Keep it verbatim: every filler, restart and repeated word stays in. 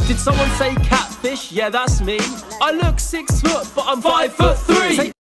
Did someone say catfish? Yeah, that's me. I look six foot, but I'm five foot three.